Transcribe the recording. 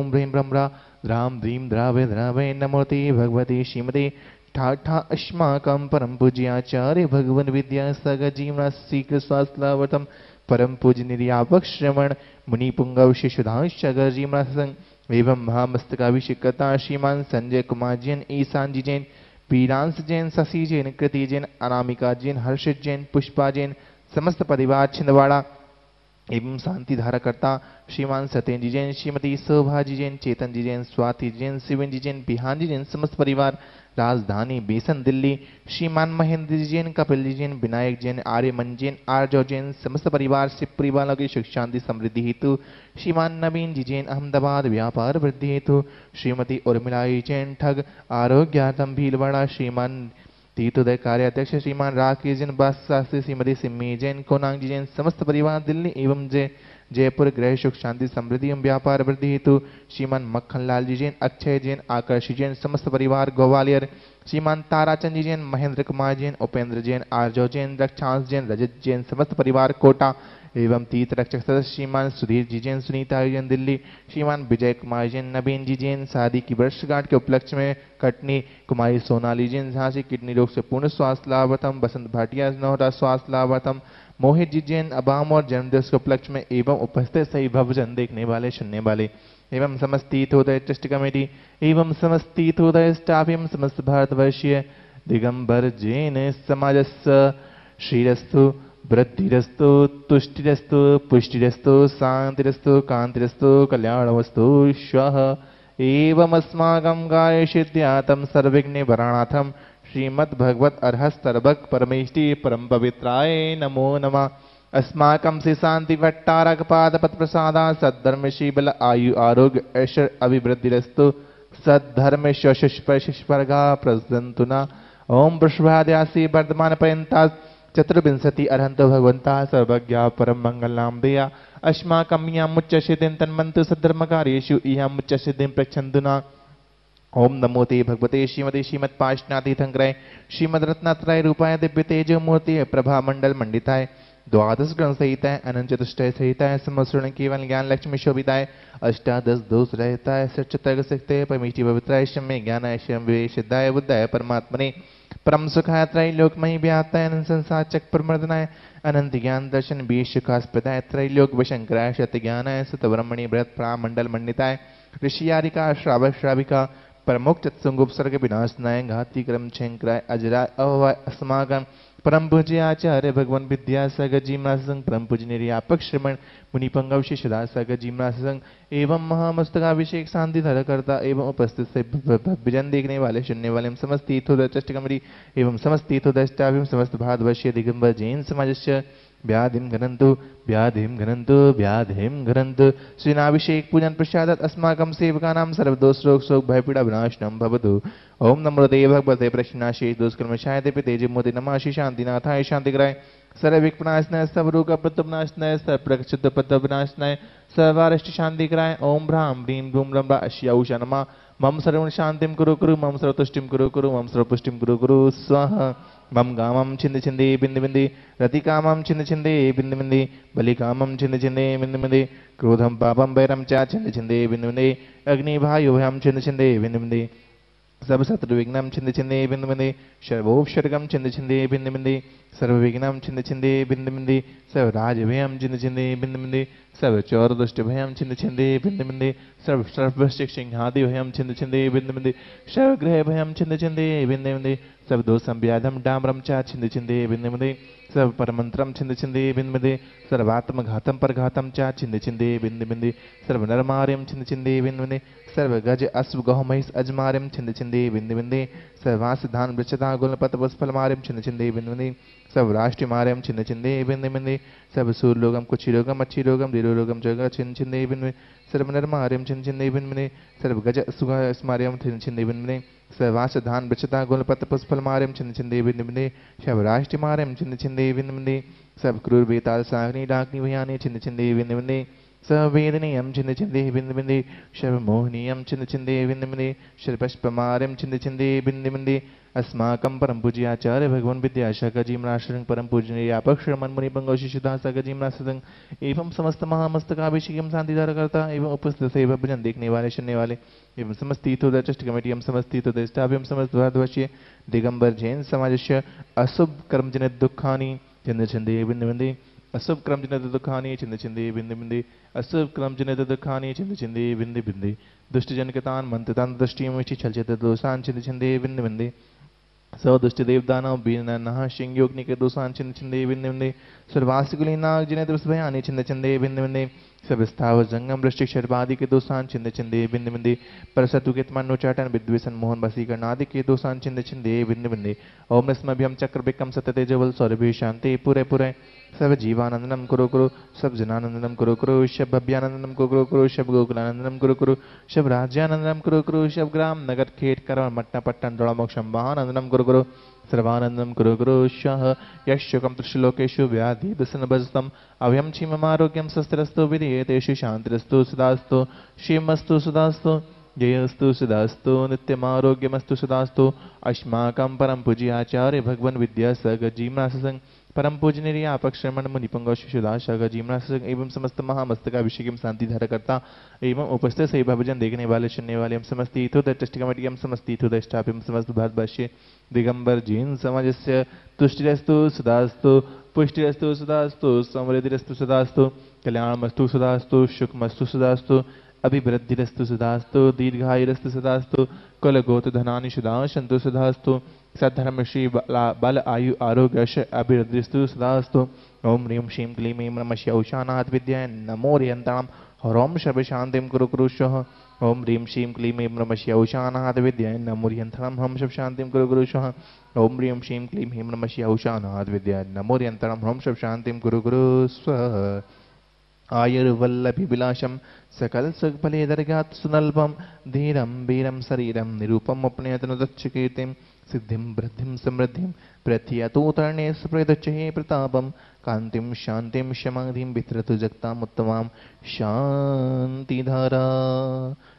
broom ब्रीम ब्रम ब्रा द्राम द्रीम द्रावे द्रावे नमोते भगवती श्रीमते ठाठा अस्माकं परम पूज्याचार्य भगवन विद्या सागर जीवना शीघ्र स्वास्थ्यवतम परम पूज्य निर्यापक श्रवण मुनि पुंगव शिशुधांशगर जीवना संग एवं महामस्तकाभिषेकता श्रीमान संजय कुमार जैन ईशान जी जैन पीरांश जैन शशि जैन कृति जैन अनामिका जैन हर्षित जैन पुष्पा जैन समस्त परिवार छिंदवाड़ा एवं शांति धारा करता श्रीमान सत्येंद्र जी जैन श्रीमती शोभा जी जैन चेतन जी जैन स्वाति जैन शिवन जी जैन बिहान जी जैन समस्त परिवार राजधानी बेसन दिल्ली श्रीमान महेंद्र जी जैन कपिल जी जैन विनायक जैन आर्यमन जैन आर्जो जैन समस्त परिवार शिवपुरी वालों की सुख शांति समृद्धि हेतु श्रीमान नवीन जी जैन अहमदाबाद व्यापार वृद्धि हेतु श्रीमती उर्मिलाई जैन ठग आरोग्यार्थम भीलवाड़ा श्रीमान तीर्थोदय कार्याध्यक्ष श्रीमान राकेश जैन बस शास्त्री श्रीमती सिम्मी जैन कोनांग जी जैन समस्त परिवार दिल्ली एवं जयपुर गृह सुख शांति समृद्धि एवं व्यापार वृद्धि हेतु श्रीमान मक्खनलाल जी जैन अक्षय जैन आकर्षि जैन समस्त परिवार ग्वालियर श्रीमान ताराचंद जी जैन महेंद्र कुमार जैन उपेंद्र जैन आर्जो जैन रक्षांश जैन रजत जैन समस्त परिवार कोटा एवं तीर्थ रक्षक सदस्य श्रीमान सुधीर जी जैन सुनीता जैन दिल्ली श्रीमान विजय कुमार जैन नवीन जी जैन शादी की वर्षगांठ के उपलक्ष्य में कटनी कुमारी सोनाली जैन झांसी किडनी रोग से पूर्ण स्वास्थ्य लाभतम बसंत भाटिया नोहरा स्वास्थ्य लाभतम मोहित जी जैन अबाम और जन्मदिवस के उपलक्ष्य में एवं उपस्थित सही भवजन देखने वाले सुनने वाले एवं समस्त तीर्थोदय ट्रस्ट कमेटी एवं समस्त तीर्थोदय स्टाफ एवं समस्त भारतवर्षीय दिगंबर जैन समाजस्य श्रीरस्तु वृद्धिरस्तु तुष्टिरस्तु पुष्टिरस्तु शांतिरस्तु कांतिरस्तु कल्याणमस्तु श्वः एवमस्माकं कार्यसिद्ध्यार्थं सर्वविघ्ननिवारणार्थं श्रीमद्भगवत अर्हस्तर्भक परमेष्टि परम पवित्राय नमो नमः अस्माकं श्री शांति भट्टारक पादपद प्रसादा सद्धर्म शीबल आयु आरोग्य ऐश्वर्य अभिवृद्धिरस्तु सद्धर्म शशिष्पर्गा प्रसन्तु न ओम वृषभाद्यासी वर्धमान पर्यंता चतुर्विंशति अर्हन्तो भगवन्ता सर्वज्ञा परम मंगलनाम देया अस्माकं यां मुच्च सिद्धिं तन्मन्तु सद्धर्मकार्येषु इहां मुच्च सिद्धिं प्रच्छन्तु न ओम नमो ते भगवते श्रीमते श्रीमत्पाशनातीर्थंकराय श्रीमद्रत्नात्रय रूपाय दिव्य तेजो मूर्ति प्रभा मंडल मंडिताय द्वादश ग्रंथ सहिताय अनंत चतुष्टय सहिताय समस्रण केवल ज्ञान लक्ष्मी शोभिताय अष्टादश दोष रहताय सच्चतर्क सिखते परमेष्टि पवित्राय शम्य ज्ञानाय शम विवेक सिद्धाय बुद्धाय परमात्मने परम सुखाय त्रैलोकमयि व्याप्ताय अनंत संसार चक प्रमर्दनाय अनंत ज्ञान दर्शन बीज सुखास्पदाय त्रैलोक वशंकराय सत्य ज्ञानाय सतब्रह्मणि बृहत् प्रामंडल मंडिताय ऋषियारिका श्रावक श्राविका प्रमुख चतुंगोपसर्ग विनाशनाय घाती क्रम छंकराय अजराय अवय अस्माकं परम पूज्य आचार्य भगवान विद्यासागर जी महाराज संघ परम पूज्य निर्यापक श्रमण मुनि पंगव शिष्यदास सागर जी महाराज संघ एवं महामस्तकाभिषेक शांति धरा करता एवं उपस्थित से भजन देखने वाले सुनने वाले समस्त तीर्थोदय ट्रस्ट कमेटी एवं समस्त तीर्थोदय स्टाफ एवं समस्त भारतवर्षीय दिगंबर जैन समाजस्य व्याधिम घनंतु व्याधिम घनंतु श्रीनाभिषेक पूजन प्रसादात् अस्माकं सेवकानां सर्वदोष रोग शोक भयपीड़ा विनाशनं भवतु ओम नमो देव भगवते प्रश्नाशेष दुष्कर्मशाय देव तेजोमूर्ति नमः श्री शांतिनाथाय शांतिग्राय सर्वविघ्ननाशनाय सर्वरोग प्रतपनाशनाय सर्वप्रक्षुद्ध पद्मविनाशनाय सर्वारिष्ट शांतिग्राय ओम भ्रां ह्रीं भूं रं अश्यौषा नमः मम सर्वं शांतिं कुरु मम सर्वतुष्टिं कुरु मम सर्वपुष्टिं कुरु स्वाहा मम गामं छिंद छिंदे बिंद बिंदे रतिकामं छिंद छिंदे बिंद बिंदे बलिकामं छिंद छिंदे बिंद बिंदे क्रोधं पापं वैरं च छिंद छिंदे बिंद बिंदे अग्निभायुभयं छिंद छिंदे बिंद बिंदे सब शत्रुविघ्नं छिंद छिंदे बिंद बिंदे सर्वोपसर्गं छिंद छिंदे बिंद बिंदे सर्वविघ्नं छिंद छिंदे बिंद बिंदे सर्व राजभयं छिंद छिंदे बिंद बिंदे सर्व चौर दुष्ट भयं छिंद छिंदे बिंद बिंदे सर्व सर्वशिक सिंहादि भयं छिंद छिंदे बिंद बिंदे सर्व ग्रह भयं छिंद छिंदे बिंद बिंदे सब दोषं व्याधं डामरं च छिंद छिंदे बिंद बिंदे सर्व परमंत्रं छिंद छिंदे बिंद बिंदे सर्वात्मघातं परघातं च छिंद छिंदे बिंद बिंदे सर्व नरमार्यं छिंद छिंदे बिंद बिंदे सर्व गज अश्व गौ महिष अजमार्यं छिंद छिंदे बिंद बिंदे सर्वास धान वृक्षता गुलपत पुष्पलमार्यं छिंद छिंदे बिंद बिंदे सब राष्ट्रमार्यं छिंद छिंदे बिंद बिंदे सब सूरलोकं कुक्षिरोगं अच्छिरोगं दिरोगं जग छिंद छिंदे बिंद बिंदे सर्व नरमार्यं छिंद छिंदे बिंद बिंदे सर्व गज सुग स्मार्यं छिंद छिंदे बिंद बिंदे सर्वास धान वृक्षता गुलपत पुष्पलमार्यं छिंद छिंदे बिंद बिंदे सब राष्ट्रमार्यं छिंद छिंदे बिंद बिंदे सब क्रूर बेताल साग्नि डाग्नि भयानि छिंद छिंदे बिंद बिंदे सवेदनीयं छिंद छिंदे बिंद बिंदे सर्वमोहनीयं छिंद छिंदे बिंद बिंदे सर्वपुष्पमार्यं छिंद छिंदे बिंद बिंदे अस्माकं परम पूज्याचार्य भगवान विद्यासागरजीमनाश्रयं परम पूजनीय व्यापक श्रमण मुनि पंगोशिशुदासागरजीमनाश्रयं एवं समस्त महामस्तकाभिषेकम शांतिधारकर्ता एवं उपस्थित सेवा भजन देखने वाले सुनने वाले एवं समस्त तीर्थोदय ट्रस्ट कमेटी एवं समस्त तीर्थोदय स्टाफ एवं समस्त भारतवर्षीय दिगंबर जैन समाजस्य अशुभ कर्मजनित दुखानि चंद चंदे बिंद बिंदे अशुभ क्रमजनित दुखानि चिंद चिंदे बिंद बिंदे अशुभ क्रमजनित दुखानि चिंद चिंदे बिंद बिंदे दुष्ट जनकतान मंत्रतान दृष्टियों छलचित दोषान चिंद चिंदे बिंद बिंदे सदुष्ट देवदानव बीनः शिंगयोग्नि के दोषान चिंद चिंदे बिंद बिंदे सर्वासिकुली नाग जिने दुष्ट भयानि चिंद चिंदे बिंद बिंदे सब स्थावर जंगम वृश्चिक शर्वादि के दोषान चिंद चिंदे बिंद बिंदे परसतु के तमन्नोचाटन विद्वेषण मोहन वसीकरण आदि के दोषान चिंद चिंदे बिंद बिंदे ओम नस्मभ्यम चक्र विक्रम सत्यते जवल सौरभि शांति पूरे पूरे सब जीवानंदनम कुरु कुरु सब जनानंदनम कुरु कुरु शब भव्यानंदनम कुरु कुरु शब गोकुलानंदनम कुरु कुरु शब राज्यानंदनम कुरु कुरु शब ग्राम नगर खेट कर मट्टा पट्टन दौड़मोक्षम वाहनंदनम कुरु कुरु सर्वानंदम कुरु कुरु शः यशोकम त्रिश्लोकेषु व्याधि व्यसनभजतम अभयम क्षीममारोग्यम शस्त्रस्तु विधीयतेषु शांतिरस्तु सदास्तु क्षीमस्तु सदास्तु जयस्तु सदास्तु नित्यमारोग्यमस्तु सदास्तु अस्माकं परम पूज्य आचार्य भगवान विद्यासागर जीमनासंग परम पूजनीय आपक श्रमण मुनिपंग शिशुदासागर जीमनासंग एवं समस्त महामस्तकाभिषेक शांति धारकर्ता एवं उपस्थित सही भजन देखने वाले सुनने वाले एवं समस्त तीर्थोदय ट्रस्ट कमेटी एवं समस्त तीर्थोदय स्टाफ एवं समस्त भारतवर्षीय दिगंबर जैन समाजस्य तुष्टिरस्तु सदास्तु पुष्टिरस्तु सदास्तु समृद्धिरस्तु सदास्तु कल्याणमस्तु सदास्तु सुखमस्तु सदास्तु अभिवृद्धिरस्तु सदास्तु दीर्घायुरस्तु सदास्तु कुलगोत्र धनानि सदा सन्तु सदास्तु सद्धर्म श्री बल आयु आरोग्य अभिवृद्धिस्तु सदास्तु ओम ह्रीं श्रीं क्लीं ऐं नमः शौचानाथ विद्याय नमो रियन्तां ह्रौं सर्वशान्तिं कुरु कुरु स्वः ओम ह्रीं श्रीं क्लीं ऐं नमः शौचानाथ विद्याय नमो रियन्तां ह्रौं सर्वशान्तिं कुरु कुरु स्वः ओम ह्रीं श्रीं क्लीं ऐं नमः शौचानाथ विद्याय नमो रियन्तां ह्रौं सर्वशान्तिं कुरु कुरु स्वः आयुर्वल्लभिविलासं सकल सुखफले दर्गात् सुनल्पं धीरं वीरं शरीरं निरूपम् अपनयतनुदच्छकीर्तिं सिद्धिं वृद्धिं समृद्धिं प्रथियतोतरणे स्प्रदच्चे प्रतापं कान्तिं शान्तिं समाधिं वितरतु जगतामुत्तमां शान्तिधारा